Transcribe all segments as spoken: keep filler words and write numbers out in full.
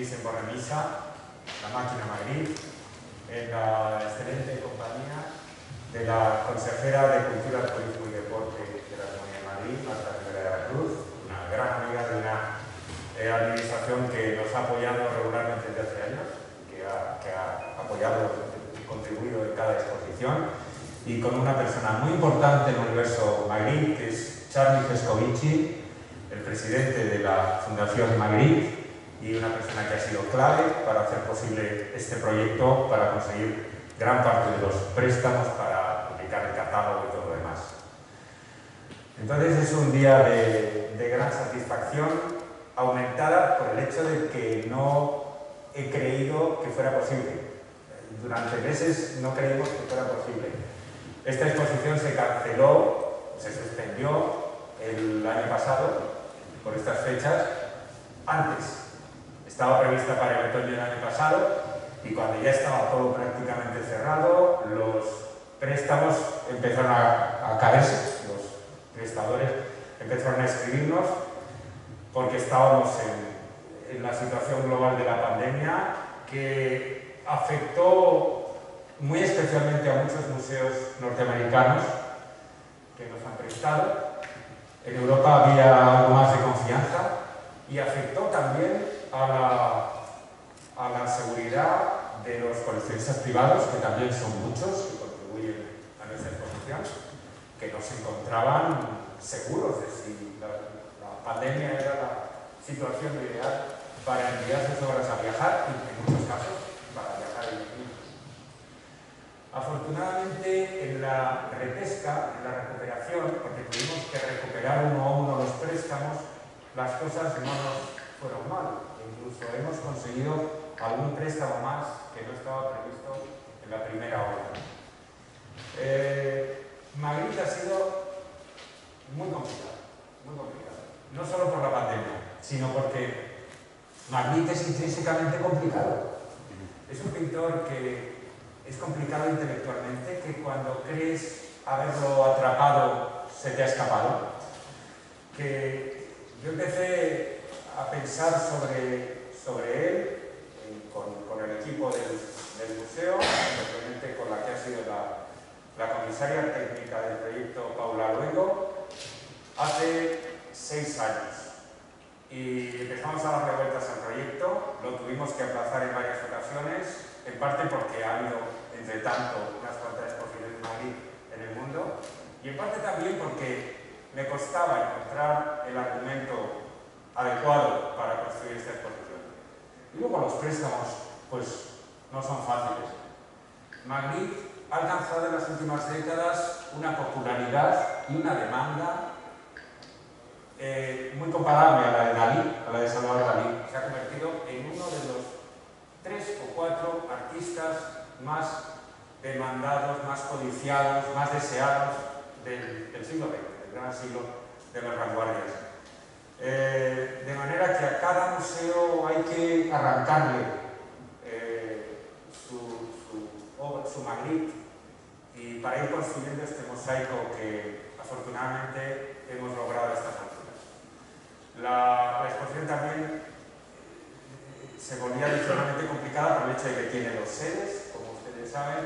Thyssen-Bornemisza, la máquina Magritte, en la excelente compañía de la consejera de Cultura, Turismo y Deporte de la Comunidad de Madrid, Marta Rivera de la Cruz, una gran amiga de una eh, administración que nos ha apoyado regularmente desde hace años, que ha, que ha apoyado y contribuido en cada exposición, y con una persona muy importante en el universo Magritte, que es Charlie Vescovici, el presidente de la Fundación Magritte, y una persona que ha sido clave para hacer posible este proyecto, para conseguir gran parte de los préstamos para publicar el catálogo y todo lo demás. Entonces es un día de, de gran satisfacción, aumentada por el hecho de que no he creído que fuera posible. Durante meses no creímos que fuera posible. Esta exposición se canceló, se suspendió el año pasado, por estas fechas, antes. Estaba prevista para el otoño del año pasado y cuando ya estaba todo prácticamente cerrado, los préstamos empezaron a, a caerse, los prestadores empezaron a escribirnos porque estábamos en, en la situación global de la pandemia que afectó muy especialmente a muchos museos norteamericanos que nos han prestado. En Europa había algo más de confianza y afectó también a la, a la seguridad de los coleccionistas privados, que también son muchos, que contribuyen a nuestra exposición, que no se encontraban seguros de si la, la pandemia era la situación ideal para enviar sus obras a viajar, y en muchos casos para viajar ellos mismos. Afortunadamente, en la repesca, en la recuperación, porque tuvimos que recuperar uno a uno los préstamos, las cosas no nos fueron mal. Incluso hemos conseguido algún préstamo más que no estaba previsto en la primera hora. Eh, Magritte ha sido muy complicado, muy complicado. No solo por la pandemia, sino porque Magritte es intrínsecamente complicado. Es un pintor que es complicado intelectualmente, que cuando crees haberlo atrapado se te ha escapado. Que yo empecé a pensar sobre, sobre él eh, con, con el equipo del, del museo, especialmente con la que ha sido la, la comisaria técnica del proyecto, Paula Luengo, hace seis años. Y empezamos a dar vueltas al proyecto, lo tuvimos que aplazar en varias ocasiones, en parte porque ha habido, entre tanto, unas cuantas exposiciones de Madrid en el mundo, y en parte también porque me costaba encontrar el argumento adecuado para construir esta exposición. Y luego los préstamos, pues, no son fáciles. Magritte ha alcanzado en las últimas décadas una popularidad y una demanda eh, muy comparable a la de Dalí, a la de Salvador Dalí. Se ha convertido en uno de los tres o cuatro artistas más demandados, más codiciados, más deseados del, del siglo veinte, del gran siglo de las vanguardias. Eh, de manera que a cada museo hay que arrancarle eh, su, su, su Magritte, y para ir construyendo este mosaico que afortunadamente hemos logrado a estas alturas. La, la exposición también eh, se volvía adicionalmente complicada por el hecho de que tiene dos sedes, como ustedes saben,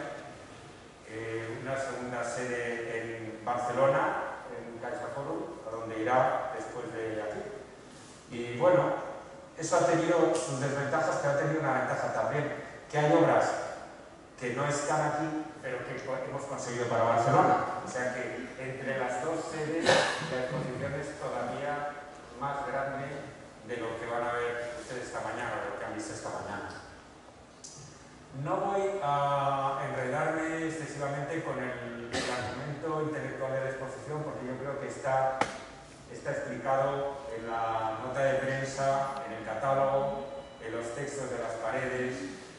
eh, una segunda sede en Barcelona, en CaixaForum, a donde irá después de aquí. Y bueno, eso ha tenido sus desventajas, pero ha tenido una ventaja también, que hay obras que no están aquí, pero que hemos conseguido para Barcelona. O sea que entre las dos sedes la exposición es todavía más grande de lo que van a ver ustedes esta mañana, de lo que han visto esta mañana. No voy a enredarme excesivamente con el, el argumento intelectual de la exposición, porque yo creo que está, está explicado en la nota de prensa, en el catálogo, en los textos de las paredes.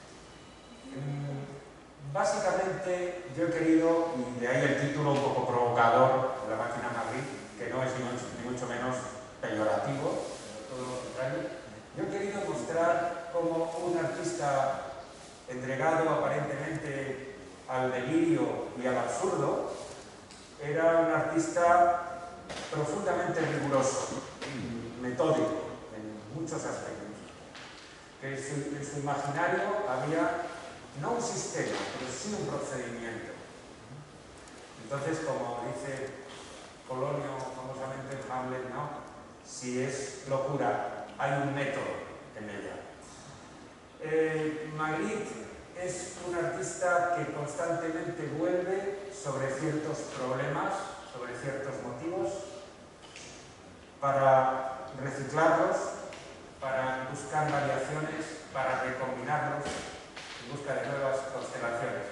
Básicamente yo he querido, y de ahí el título un poco provocador de la máquina Magritte, que no es ni mucho, ni mucho menos peyorativo, sino todo lo contrario, yo he querido mostrar cómo un artista entregado aparentemente al delirio y al absurdo era un artista profundamente riguroso, metódico en muchos aspectos. que en su, en su imaginario había no un sistema, pero sí un procedimiento. Entonces, como dice Polonio famosamente en Hamlet, ¿no? Si es locura, hay un método en ella. Eh, Magritte es un artista que constantemente vuelve sobre ciertos problemas, sobre ciertos motivos, para reciclarlos, para buscar variaciones, para recombinarlos en busca de nuevas constelaciones.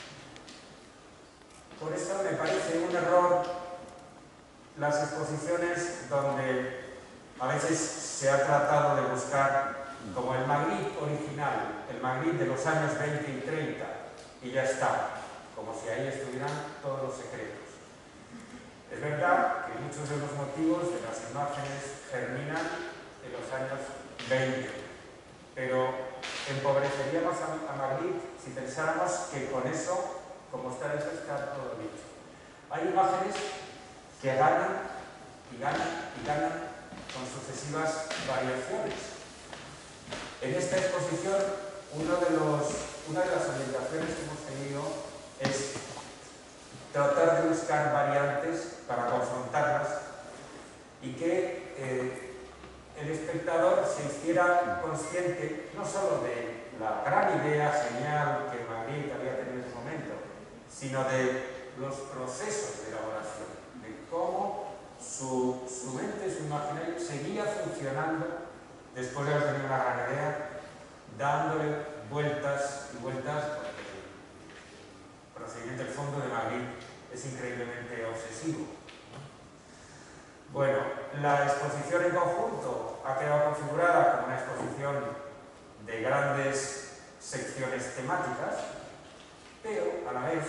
Por eso me parece un error las exposiciones donde a veces se ha tratado de buscar como el Magritte original, el Magritte de los años veinte y treinta, y ya está, como si ahí estuvieran todos los secretos. Es verdad que muchos de los motivos de las imágenes germinan en los años veinte, pero empobreceríamos a Magritte si pensáramos que con eso, como está hecho, está todo dicho. Hay imágenes que ganan y ganan y ganan con sucesivas variaciones. En esta exposición, uno de los, una de las orientaciones que hemos tenido es tratar de buscar variantes para confrontarlas y que eh, el espectador se hiciera consciente no solo de la gran idea genial que Magritte había tenido en ese momento, sino de los procesos de elaboración, de cómo su, su mente, su imaginario seguía funcionando después de haber tenido una gran idea, dándole vueltas y vueltas, porque el procedimiento, el fondo de Magritte es increíblemente obsesivo. Bueno, la exposición en conjunto ha quedado configurada como una exposición de grandes secciones temáticas, pero a la vez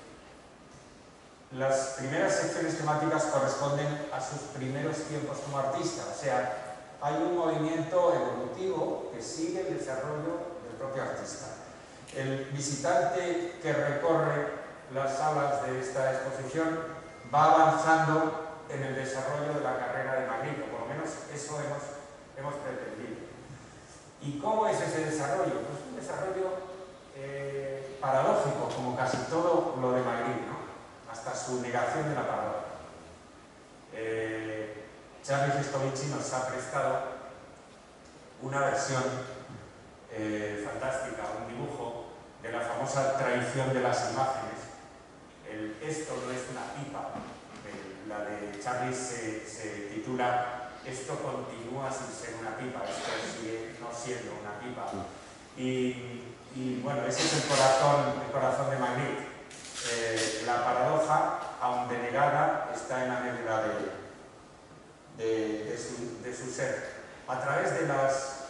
las primeras secciones temáticas corresponden a sus primeros tiempos como artista, o sea, hay un movimiento evolutivo que sigue el desarrollo del propio artista. El visitante que recorre las salas de esta exposición va avanzando en el desarrollo de la carrera de Magritte, por lo menos eso hemos, hemos pretendido. ¿Y cómo es ese desarrollo? Pues un desarrollo eh, paradójico, como casi todo lo de Magritte, ¿no? Hasta su negación de la paradoja. Eh, Charlie Festolici nos ha prestado una versión eh, fantástica, un dibujo de la famosa traición de las imágenes. El "esto no es una pipa", el, la de Charlie se, se titula "Esto continúa sin ser una pipa", esto sigue no siendo una pipa. Y, y bueno, ese es el corazón, el corazón de Magritte. Eh, la paradoja, aun denegada, está en la médula de De, de, su, de su ser. A través de las...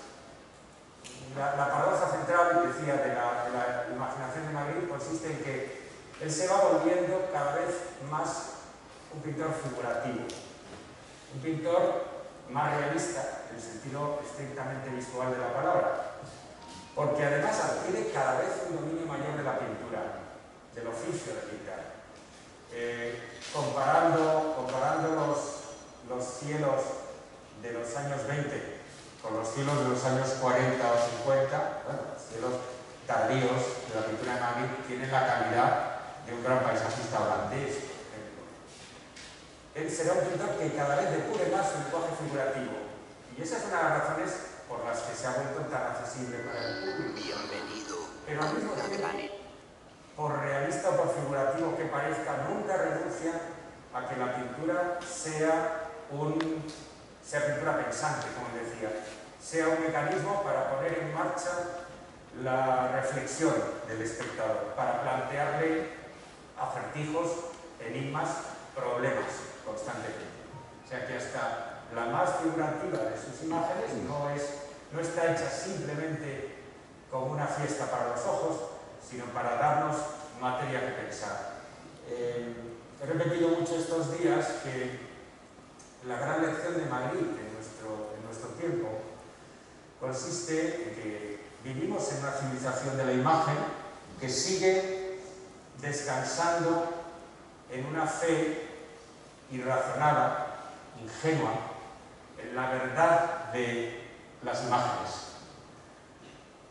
La, la paradoja central, decía, de la, de la imaginación de Magritte consiste en que él se va volviendo cada vez más un pintor figurativo, un pintor más realista, en el sentido estrictamente visual de la palabra, porque además adquiere cada vez un dominio mayor de la pintura, del oficio de pintar. Eh, comparando, comparando los los cielos de los años veinte con los cielos de los años cuarenta o cincuenta, bueno, los cielos tardíos de la pintura de Magritte tienen la calidad de un gran paisajista holandés, por ejemplo. Él será un pintor que cada vez depure más su lenguaje figurativo, y esa es una de las razones por las que se ha vuelto tan accesible para el público. Bienvenido. Pero al mismo tiempo, por realista o por figurativo que parezca, nunca renuncia a que la pintura sea Un, sea pintura pensante, como decía, sea un mecanismo para poner en marcha la reflexión del espectador, para plantearle acertijos, enigmas, problemas constantemente. O sea que hasta la más figurativa de sus imágenes no, es, no está hecha simplemente como una fiesta para los ojos, sino para darnos materia que pensar. Eh, he repetido mucho estos días que la gran lección de Magritte en nuestro, en nuestro tiempo consiste en que vivimos en una civilización de la imagen que sigue descansando en una fe irrazonada, ingenua, en la verdad de las imágenes.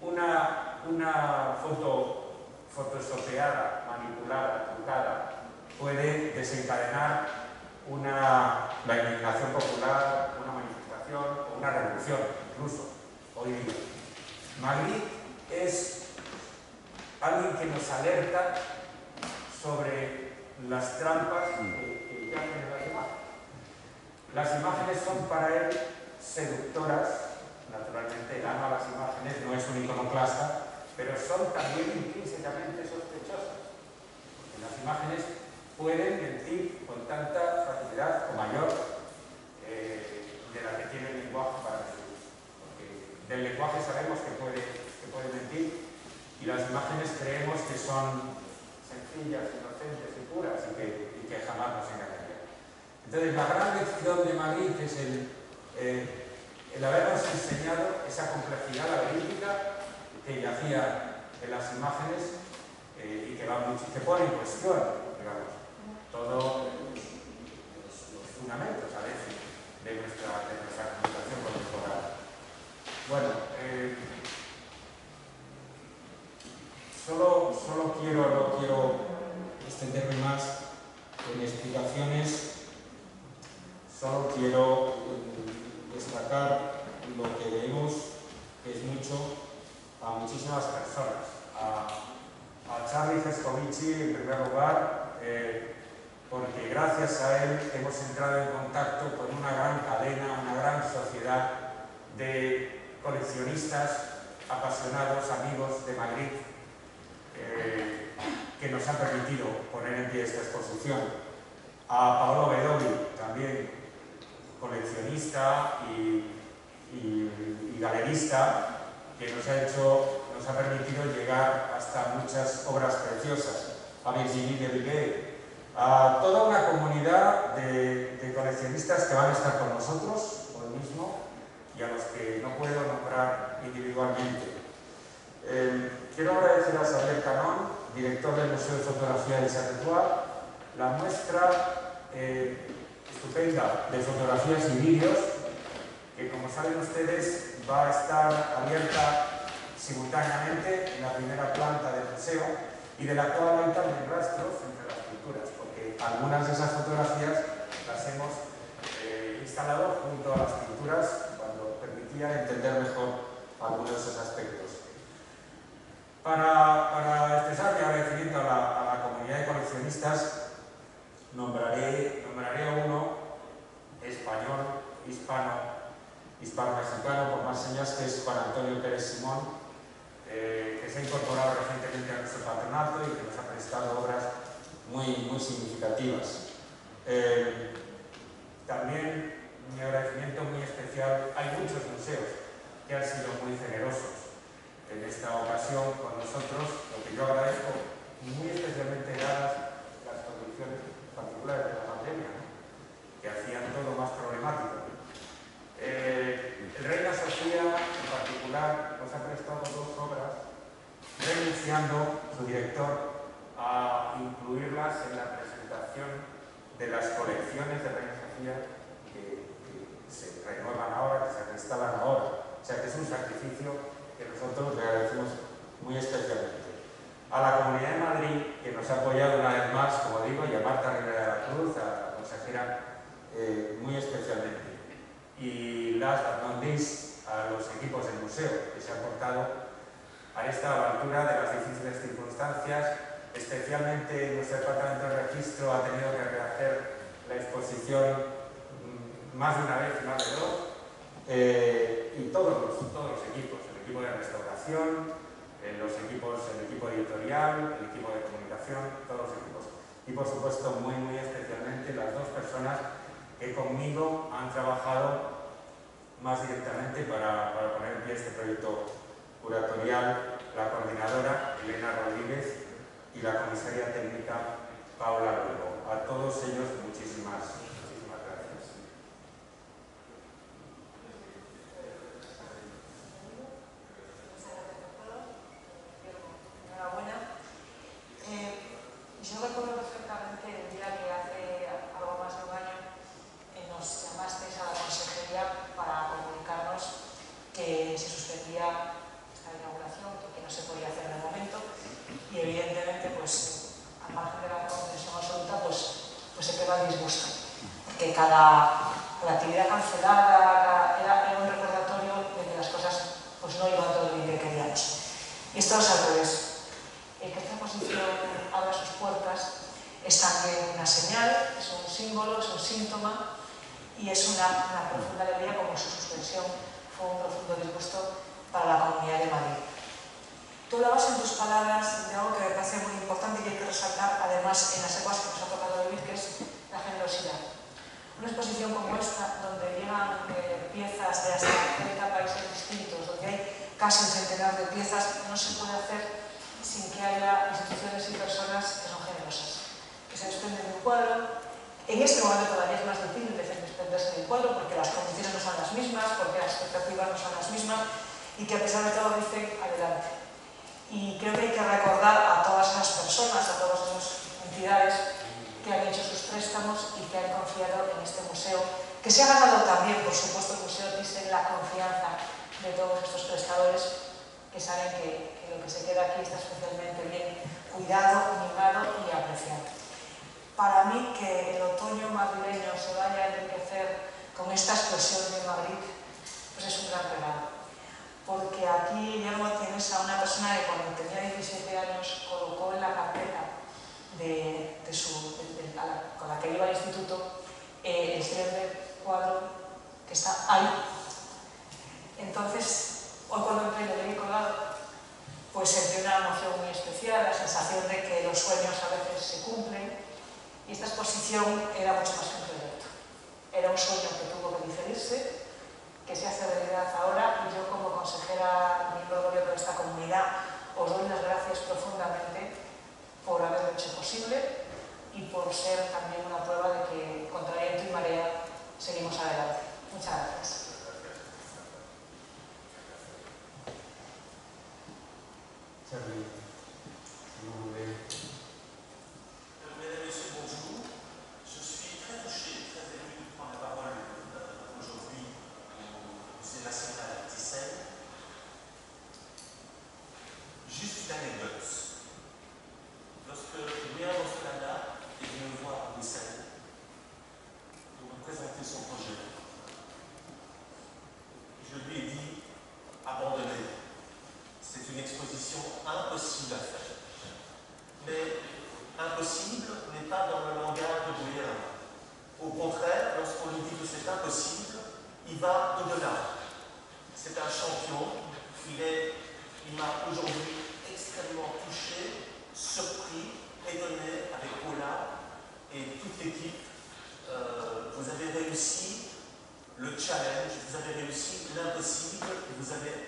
una, una foto photoshopeada, manipulada, trucada, puede desencadenar una, la indignación popular, una manifestación o una revolución, incluso, hoy día. Magritte es alguien que nos alerta sobre las trampas que, que yacen en las imágenes. Las imágenes son para él seductoras, naturalmente él ama las imágenes, no es un iconoclasta, pero son también intrínsecamente sospechosas, porque las imágenes pueden mentir con tanta facilidad o mayor eh, de la que tiene el lenguaje para mentir. Porque del lenguaje sabemos que puede, que puede mentir y las imágenes creemos que son sencillas, inocentes y puras y que, y que jamás nos engañarían. Entonces la gran lección de Magritte es el, eh, el habernos enseñado esa complejidad laberíntica que yacía en las imágenes eh, y que, va mucho, que pone en cuestión, digamos, todos los, los fundamentos a veces de nuestra, de nuestra comunicación contemporánea. Bueno, eh, solo, solo quiero, no quiero extenderme más en explicaciones, solo quiero eh, destacar lo que vemos, que es mucho, a muchísimas personas. A, a Charlie Frescovici, en primer lugar, eh, porque gracias a él hemos entrado en contacto con una gran cadena, una gran sociedad de coleccionistas, apasionados, amigos de Magritte, eh, que nos han permitido poner en pie esta exposición. A Paolo Bedovi, también coleccionista y, y, y galerista, que nos ha hecho, nos ha permitido llegar hasta muchas obras preciosas. A Virginie Debicki, a toda una comunidad de, de coleccionistas que van a estar con nosotros hoy mismo y a los que no puedo nombrar individualmente. Eh, quiero agradecer a Xavier Canón, director del Museo de Fotografía de Charleroi, la muestra eh, estupenda de fotografías y vídeos que, como saben ustedes, va a estar abierta simultáneamente en la primera planta del museo y de la cual hay también rastros entre las pinturas, porque algunas de esas fotografías las hemos eh, instalado junto a las pinturas cuando permitía entender mejor algunos de esos aspectos. Para, para expresar mi agradecimiento a la, a la comunidad de coleccionistas, nombraré, nombraré a uno español, hispano, hispano-mexicano, por más señas, que es Juan Antonio Pérez Simón, eh, que se ha incorporado recientemente a nuestro patronato y que nos ha prestado obras muy, muy significativas. Eh, también mi agradecimiento muy especial, hay muchos museos que han sido muy generosos en esta ocasión con nosotros, lo que yo agradezco muy especialmente dadas las condiciones particulares de la pandemia, ¿no?, que hacían todo más problemático. Eh, el Reina Sofía, en particular, nos ha prestado dos obras, renunciando su director a incluirlas en la presentación de las colecciones de Reina Sofía que, que se renuevan ahora, que se reinstalan ahora. O sea que es un sacrificio que nosotros le agradecemos muy especialmente. A la Comunidad de Madrid, que nos ha apoyado una vez más, como digo, y a Marta Rivera de la Cruz, a la consejera, eh, muy especialmente. Y last but not least, a los equipos del museo, que se han portado a esta altura de las difíciles circunstancias. Especialmente nuestro departamento de registro ha tenido que rehacer la exposición mmm, más de una vez y más de dos. Eh, y todos los, todos los equipos, el equipo de restauración, eh, los equipos, el equipo editorial, el equipo de comunicación, todos los equipos. Y por supuesto, muy, muy especialmente las dos personas que conmigo han trabajado más directamente para, para poner en pie este proyecto curatorial, la coordinadora Elena Rodríguez y la comisaria técnica Paula Luego. A todos ellos, muchísimas, muchísimas gracias. Enhorabuena. Eh, yo recuerdo perfectamente el día que hace algo más de un año eh, nos llamasteis a la consejería para comunicarnos que se suspendía esta esta inauguración, que no se podía hacer en el momento, y evidentemente, pues, al margen de la comprensión absoluta, pues, pues se queda el disgusto, porque cada la actividad cancelada era, era un recordatorio de que las cosas pues, no iban todo bien que queríamos. Y esto es al revés. El que esta exposición abra sus puertas es también una señal, es un símbolo, es un síntoma y es una, una profunda alegría, como su suspensión fue un profundo disgusto para la Comunidad de Madrid. Tú hablabas en tus palabras de algo que me parece muy importante y que hay que resaltar, además, en las épocas que nos ha tocado vivir, que es la generosidad. Una exposición como esta, donde llegan eh, piezas de hasta treinta países distintos, donde hay casi un centenar de piezas, no se puede hacer sin que haya instituciones y personas que son generosas, que se desprenden de un cuadro. En este momento todavía es más difícil desprenderse de un cuadro porque las condiciones no son las mismas, porque las expectativas no son las mismas y que a pesar de todo dicen adelante. Y creo que hay que recordar a todas esas personas, a todas esas entidades que han hecho sus préstamos y que han confiado en este museo, que se ha ganado también, por supuesto, el Museo Thyssen, la confianza de todos estos prestadores que saben que, que lo que se queda aquí está especialmente bien cuidado, mimado y apreciado. Para mí, que el otoño madrileño se vaya a enriquecer con esta explosión de Madrid, pues es un gran regalo. Porque aquí, Guillermo, tienes a una persona que cuando tenía diecisiete años colocó en la carpeta De, de su, de, de, la, con la que iba al instituto, eh, el célebre cuadro que está ahí. Entonces, hoy cuando entré y lo vi colgado, pues sentí una emoción muy especial, la sensación de que los sueños a veces se cumplen, y esta exposición era mucho más que un proyecto. Era un sueño que tuvo que diferirse, que se hace realidad ahora, y yo como consejera, miembro del gobierno de esta comunidad, os doy las gracias profundamente por haberlo hecho posible y por ser también una prueba de que contra viento y marea seguimos adelante. Muchas gracias. Mesdames et messieurs, bonjour. Je suis très touché, très ému de prendre la parole aujourd'hui au Musée national Thyssen. Juste une anecdote. Lorsque Louis Monsolana est venu me voir à Bruxelles pour me présenter son projet, je lui ai dit abandonnez. C'est une exposition impossible à faire. Mais impossible n'est pas dans le langage de Louis. Au contraire, lorsqu'on lui dit que c'est impossible, il va au-delà. C'est un champion. Il est, il m'a aujourd'hui extrêmement touché, surpris, étonné avec Paula et toute l'équipe. Euh, vous avez réussi le challenge, vous avez réussi l'impossible, vous avez,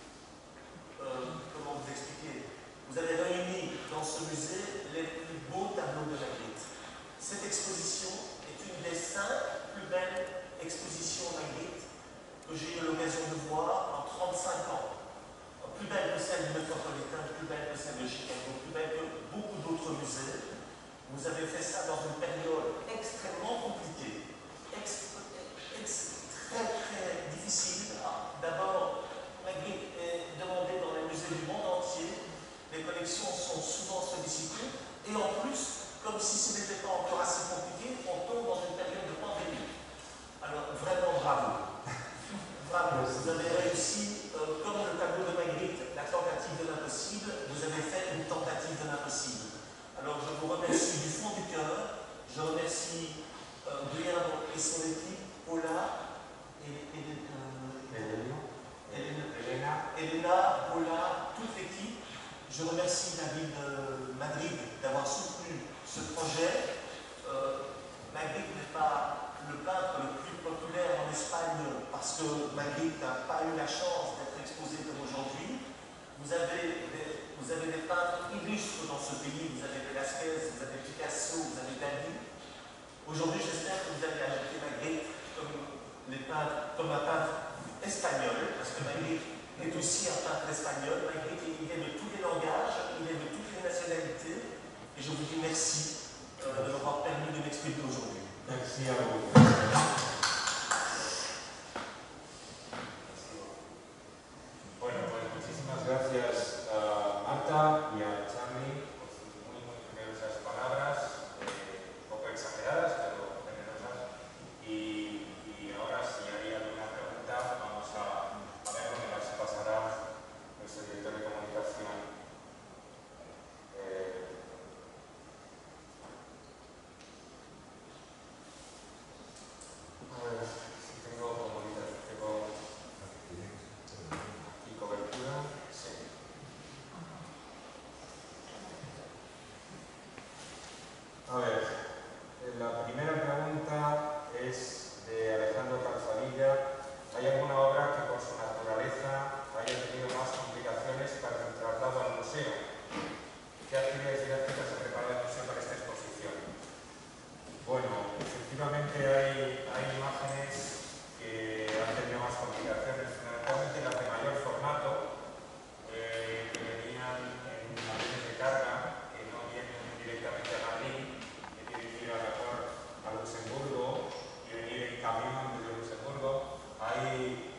euh, comment vous expliquer, vous avez réuni dans ce musée les plus beaux tableaux de Magritte. Cette exposition est une des cinq plus belles expositions Magritte que j'ai eu l'occasion de voir en trente-cinq ans. Plus belle que celle du Métropolitain, plus belle que celle de Chicago, plus belle que beaucoup d'autres musées. Vous avez fait ça dans une période extrêmement compliquée, ex, ex, très très difficile. D'abord, Magritte est demandée dans les musées du monde entier, les collections sont souvent sollicitées, et en plus, comme si ce n'était pas encore assez compliqué, on tombe dans une période de pandémie. Alors vraiment bravo. Bravo, vous avez réussi, euh, comme le tableau de Magritte, la tentative de l'impossible, vous avez fait une tentative de l'impossible. Alors je vous remercie du fond du cœur, je remercie euh, Guillermo et son équipe, Paula, et, et, euh, Elena, Elena, Paula, toute l'équipe. Je remercie la ville de Madrid d'avoir soutenu ce projet. Euh, Magritte n'est pas le peintre le plus populaire en Espagne parce que Magritte n'a pas eu la chance d'être exposé comme aujourd'hui. Vous avez, des, vous avez des peintres illustres dans ce pays, vous avez Velázquez, vous avez Picasso, vous avez Dali. Aujourd'hui, j'espère que vous allez adopter Magritte comme, les peintres, comme un peintre espagnol, parce que Magritte est aussi un peintre espagnol. Magritte, il est de tous les langages, il est de toutes les nationalités, et je vous dis merci euh, de m'avoir permis de m'exprimer aujourd'hui. Merci à vous. Bueno, pues muchísimas gracias.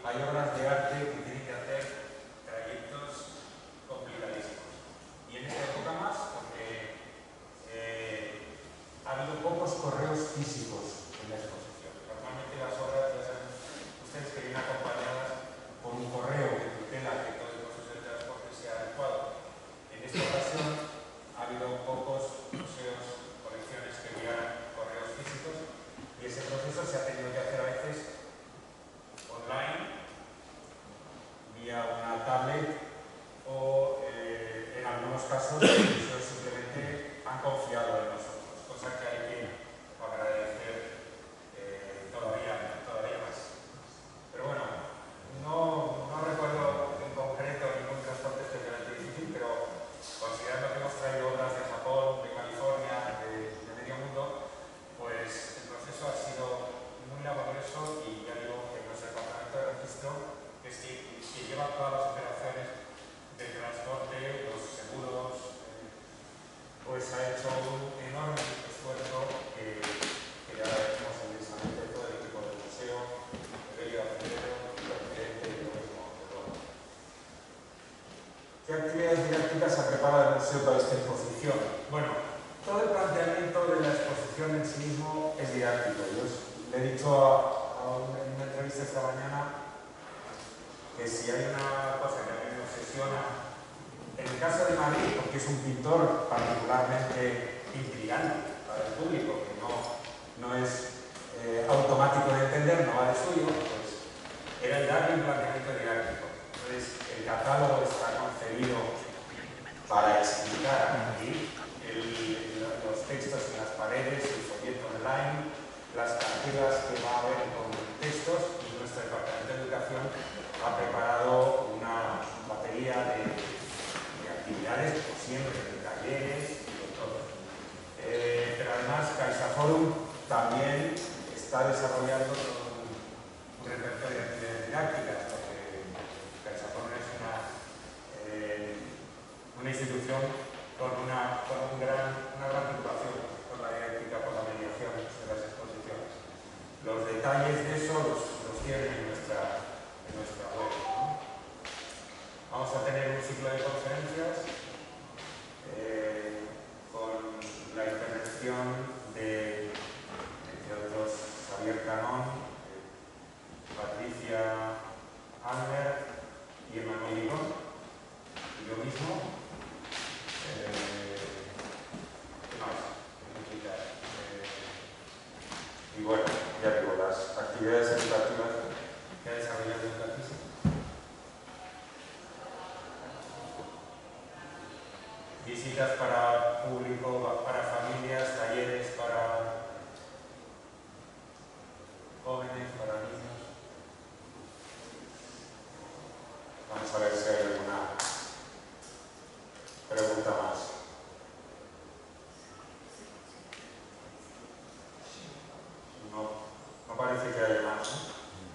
hay obras de arte que tienen que hacer trayectos complicadísimos. Y en esta época más, porque eh, ha habido pocos correos físicos en la exposición. Normalmente las obras, ya saben ustedes, que vienen acompañadas por un correo que tutela que todo el proceso de transporte sea adecuado. En esta ocasión ha habido pocos museos, colecciones que enviaran correos físicos, y ese proceso se ha tenido que hacer a veces online, vía una tablet, o eh, en algunos casos los museos simplemente han confiado en nosotros, cosa que hay que agradecer eh, todavía, todavía más. Pero bueno, no, no recuerdo en concreto ningún transporte especialmente difícil, pero considerando que hemos traído obras de Japón, de California, de, de medio mundo, pues el proceso ha sido muy laborioso, y ya digo que nuestro departamento de registro, que, sí, que lleva todas las operaciones de transporte, los seguros, eh, pues ha hecho un enorme esfuerzo que, que le agradecemos inmensamente a todo el equipo del museo, Bello Acelero, el presidente y lo mismo. ¿Qué actividades didácticas ha preparado el museo para esta exposición? Bueno, todo el planteamiento de la exposición en sí mismo es didáctico. Yo le he dicho a, a una, en una entrevista esta mañana que si hay una cosa que a mí me obsesiona, en el caso de Madrid, porque es un pintor particularmente intrigante para el público, que no, no es eh, automático de entender, no va de suyo, pues era el darle un planteamiento didáctico. Entonces, el catálogo está concebido para explicar aquí el, los textos en las paredes, el folleto online, las carteras que va a haber con textos, y nuestro departamento de educación ha preparado una batería de, de actividades, como siempre, de talleres y de todo. Eh, pero además, CaixaForum también está desarrollando todo un, un repertorio de actividades didácticas, porque CaixaForum es una, eh, una institución con, una, con un gran, una gran preocupación por la didáctica, por la mediación de las exposiciones. Los detalles de eso los, los tienen en nuestra, en nuestra web, ¿no? Vamos a tener un ciclo de conferencias eh, con la intervención de, entre otros, Xavier Canón, eh, Patricia Almer y Emanuel Ligón, y yo mismo. Eh, ¿Qué más? Eh, y bueno, ya digo, las actividades educativas que ha desarrollado el Catecismo. Visitas para público, para familias, talleres para jóvenes, para niños. Vamos a ver si hay alguna pregunta más. No, no parece que haya más, ¿no?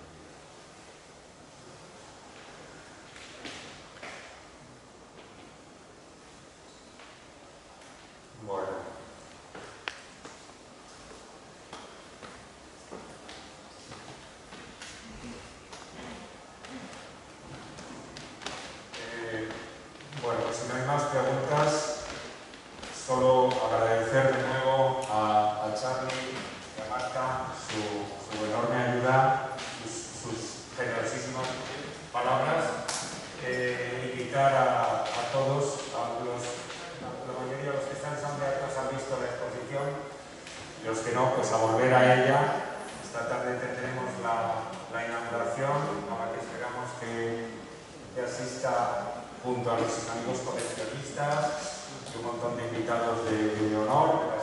Bueno. Eh, bueno, pues si no hay más preguntas, solo agradecer de nuevo a, a Charlie y a Marta su, su enorme ayuda, sus, sus generosísimas palabras. Eh, invitar a, a todos, a los, la mayoría de los que están en San Beatos han visto la exposición, y los que no, pues a volver a ella. Esta tarde tendremos la, la inauguración, a la que esperamos que, que asista junto a los amigos coleccionistas y un montón de invitados de, de honor.